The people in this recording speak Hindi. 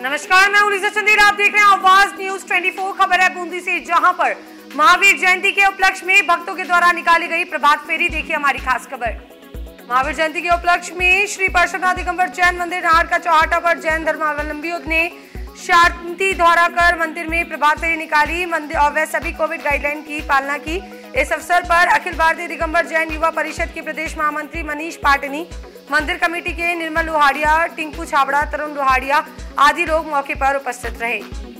नमस्कार, मैं उलिजा चंदेल। आप देख रहे हैं आवाज न्यूज 24। खबर है बूंदी से, जहां पर महावीर जयंती के उपलक्ष्य में भक्तों के द्वारा निकाली गई प्रभात फेरी। देखिए हमारी खास खबर। महावीर जयंती के उपलक्ष्य में श्री परशुनाथ दिगंबर जैन मंदिर नाहर का चौहाटा पर जैन धर्मावलंबियों ने शांति द्वारा कर मंदिर में प्रभात फेरी निकाली मंदिर और वह सभी कोविड गाइडलाइन की पालना की। इस अवसर पर अखिल भारतीय दिगंबर जैन युवा परिषद के प्रदेश महामंत्री मनीष पाटनी, मंदिर कमेटी के निर्मल लोहाड़िया, टिंकू छाबड़ा, तरुण लोहाड़िया आदि लोग मौके पर उपस्थित रहे।